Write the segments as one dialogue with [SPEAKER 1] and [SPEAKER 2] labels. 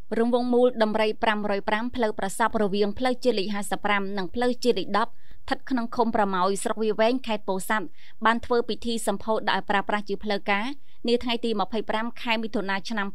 [SPEAKER 1] រង្វង់មូលដំរី505ផ្លូវប្រសពរវាងផ្លូវជាតិលេខ55និងផ្លូវជាតិលេខ10ស្ថិតក្នុងឃុំប្រម៉ោយស្រុកវាវែងខេត្តពោធិ៍សាត់បានធ្វើពិធីសម្ពោធដោយប្រើប្រាស់ជាផ្លូវការនាថ្ងៃទី25ខែមិថុនាឆ្នាំ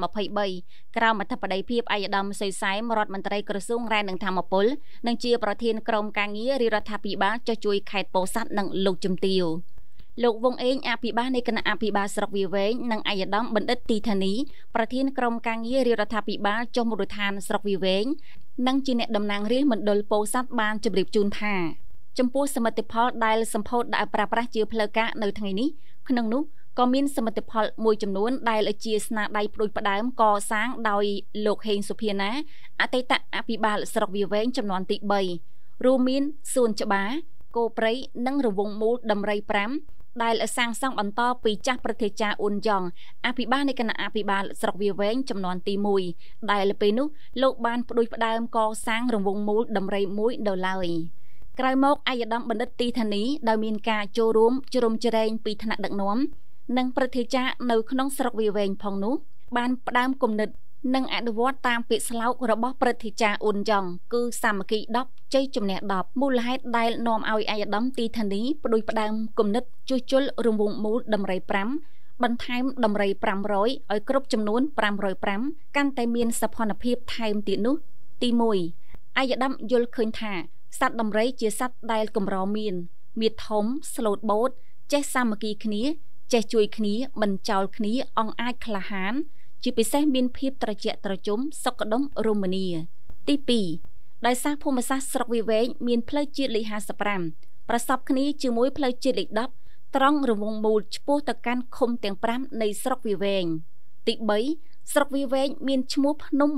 [SPEAKER 1] 2023ក្រោមអធិបតីភាពឯកឧត្តមសុយសែមរដ្ឋមន្ត្រីក្រសួងរ៉ែនិងធម្មពលនិងជាប្រធានក្រុមការងាររាជរដ្ឋាភិបាលចុះជួយខេត្តពោធិ៍សាត់និងលោកជំទាវលោកវងអេងអភិបាលនៃគណៈអភិបាលស្រុកវាវែងនិងឯកឧត្តមបណ្ឌិតទីធានីប្រធានក្រុមការងាររាជរដ្ឋាភិបាលចុះមូលដ្ឋានស្រុកវាវែងនិងជាអ្នកតំណាងរាជមណ្ឌលពោធិ៍សាត់បានជម្រាបជូនថាចំពោះសមិទ្ធផលដែលសម្ពោធដែលប្រើប្រាស់ជាផ្លូវការនៅថ្ងៃនេះក្នុងនោះក៏មានសមិទ្ធផលមួយចំនួនដែលជាស្នាដៃផ្ដួចផ្ដើមកសាងដោយលោកហេងសុភាណាអតីតអភិបាលស្រុកវាវែងចំនួនទី3រួមមានសួនច្បារគោព្រៃនិងរង្វង់មូលដំរី5ដែលសាងសង់បន្តពីចាស់ព្រឹទ្ធាចារ្យអ៊ុនយ៉ងអភិបាលនៃគណៈអភិបាលស្រុកវាវែងចំនួនទី1ដែលពេលនោះលោកបានផ្ដួចផ្ដើមកសាងរង្វង់មូលដំរី1ដល់ឡើយក្រោយមកឯកឧត្តមបណ្ឌិតទីធានីដែលមានការចូលរួមជ្រោមជ្រែងពីថ្នាក់ដឹកនាំនិងព្រឹទ្ធាចារ្យនៅក្នុងស្រុកវាវែងផងនោះបានផ្ដើមគំនិតនិងអនុវត្តតាមពាក្យស្លោករបស់ព្រឹទ្ធាចារ្យអ៊ុនយ៉ងគឺសាមគ្គី10ជ័យជំនះ10មូលហេតុដែលនាំឲ្យឯកឧត្តមទីធានីផ្ដួចផ្ដើមគំនិតជួសជុលរង្វង់មូលដំរី5បន្ថែមដំរី500ឲ្យគ្រប់ចំនួន505កាន់តែមានសោភ័ណភាពថែមទៀតនោះទី1ឯកឧត្តមយល់ឃើញថាសត្វដំរីជាសត្វដែលកម្រមានធំស្លូតបូតចេះសាមគ្គីគ្នាចេះជួយគ្នាមិនចោលគ្នាអង្អាចក្លាហានជាពិសេសមានភាពត្រជាក់ត្រជុំសុខដុមរមនាទី2ដោយសារភូមិសាស្ត្រស្រុកវាវែងមានផ្លូវជាតិលេខ55ប្រសពគ្នាជាមួយផ្លូវជាតិលេខ10ត្រង់រង្វង់មូលឆ្ពោះទៅកាន់ឃុំទាំង5នៃស្រុកវាវែងទី3ស្រុកវាវែងមានឈ្មោះភ្នំ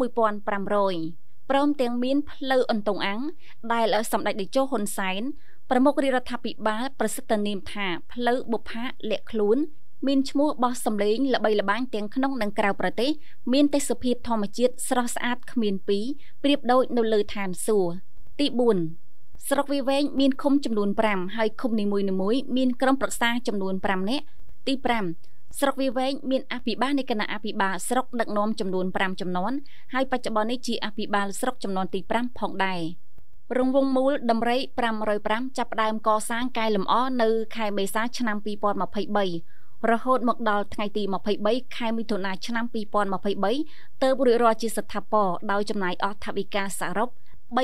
[SPEAKER 1] 1500ព្រមទាំងមានផ្លូវអន្ទង់អាំងដែលសម្ដេចតេជោហ៊ុនសែនប្រមុខរាជរដ្ឋាភិបាលប្រសិទ្ធនាមថាផ្លូវបុប្ផាលាក់ខ្លួនមានឈ្មោះបោះសម្លេងល្បីល្បាញទាំងក្នុងនិងក្រៅប្រទេសមានទេសភាពធម្មជាតិស្រស់ស្អាតគ្មានពីរប្រៀបដូចនៅលើឋានសួគ៌ទី4ស្រុកវាវែងមានឃុំចំនួន5ហើយឃុំនីមួយៗមានក្រុមប្រឹក្សាចំនួន5នាក់ទី5ស្រុកវាវែងមានអភិបាលនៃគណៈអភិបាលស្រុកដឹកនាំចំនួន5ចំនួនហើយបច្ចុប្បន្ននេះជាអភិបាលស្រុកចំនួនទី5ផងដែររង្វង់មូលដំរី505ចាប់ផ្ដើមកសាងកែលម្អនៅខែមេសាឆ្នាំ2023រហូតមកដល់ថ្ងៃទី23ខែមិថុនាឆ្នាំ2023ទើបរួចរាល់ជាស្ថាពរដោយចំណាយអស់ថវិកាសរុប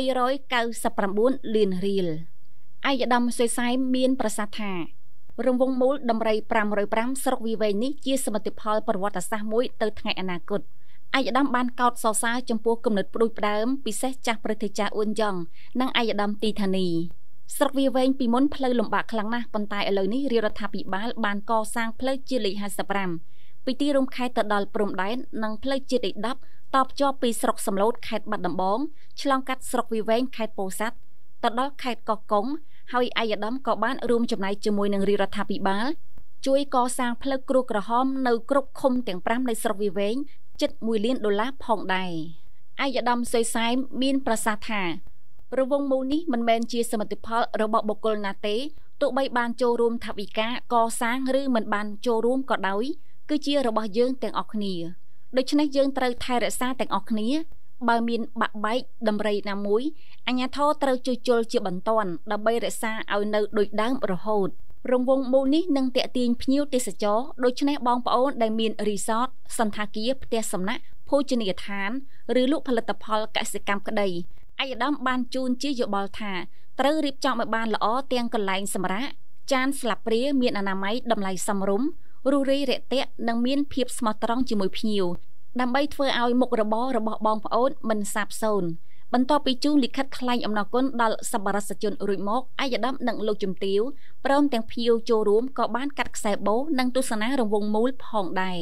[SPEAKER 1] 399លានរៀលឯកឧត្តមសុយសែមមានប្រសាសន៍ថារង្វង់មូលដំរី505ស្រុកវាវែងនេះជាសមិទ្ធផលប្រវត្តិសាស្ត្រមួយទៅថ្ងៃអនាគតឯកឧត្តមបានកោតសរសើរចំពោះគំនិតផ្ដួចផ្ដើមពិសេសចាស់ព្រឹទ្ធាចារ្យអ៊ុនយ៉ងនិងឯកឧត្តមទីធានីស្រុកវាវែងពីមុនផ្លូវលំបាកខ្លាំងណាស់ប៉ុន្តែឥឡូវនេះរាជរដ្ឋាភិបាលបានកសាងផ្លូវជាតិលេខ55ពីទីរួមខេត្តទៅដល់ព្រំដែននិងផ្លូវជាតិលេខ10តភ្ជាប់ពីស្រុកសំឡូតខេត្តបាត់ដំបងឆ្លងកាត់ស្រុកវាវែងខេត្តពោធិ៍សាត់ទៅដល់ខេត្តកោះកុងហើយឯកឧត្តមក៏បានរួមចំណែកជាមួយនឹងរាជរដ្ឋាភិបាលជួយកសាងផ្លូវគ្រួក្រហមនៅគ្រប់ឃុំទាំង5នៃស្រុកវាវែងជិត$1 លានផងដែរឯកឧត្តមសុយសែមមានប្រសាសន៍ថារង្វង់មូលនេះមិនមែនជាសមិទ្ធផលរបស់បុគ្គលណាទេទោះបីបានចូលរួមថវិកាកសាងឬមិនបានចូលរួមក៏ដោយគឺជារបស់យើងទាំងអស់គ្នាដូច្នេះយើងត្រូវថែរក្សាទាំងអស់គ្នាបើមានបាក់បែកដំរីណាមួយអាជ្ញាធរត្រូវជួសជុលជាបន្ទាន់ដើម្បីរក្សាឲ្យនៅដូចដើមរហូតរង្វង់មូលនេះនឹងទាក់ទាញភ្ញៀវទេសចរដូច្នេះបងប្អូនដែលមានរីសតសន្តាគារផ្ទះសំណាក់ភោជនីយដ្ឋានឬលក់ផលិតផលកសិកម្មក្តីឯកឧត្តមបានជូនជាយោបល់ថាត្រូវរៀបចំឲ្យបានល្អទាំងកន្លែងសម្រាកចានស្លាបព្រាមានអនាម័យតម្លៃសមរម្យរុះរាយរាក់ទាក់និងមានភាពស្មោះត្រង់ជាមួយភ្ញៀវដើម្បីធ្វើឲ្យមុខរបររបស់បងប្អូនមិនសាបសូន្យបន្ទាប់ពីជូនលិខិតថ្លែងអំណរគុណដល់សប្បុរសជនរួចមកឯកឧត្តមនិងលោកជំទាវព្រមទាំងភ្ញៀវចូលរួមក៏បានកាត់ខ្សែបូនិងទស្សនារង្វង់មូលផងដែរ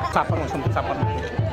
[SPEAKER 2] សាប់ផងខ្ញុំសាប់អត់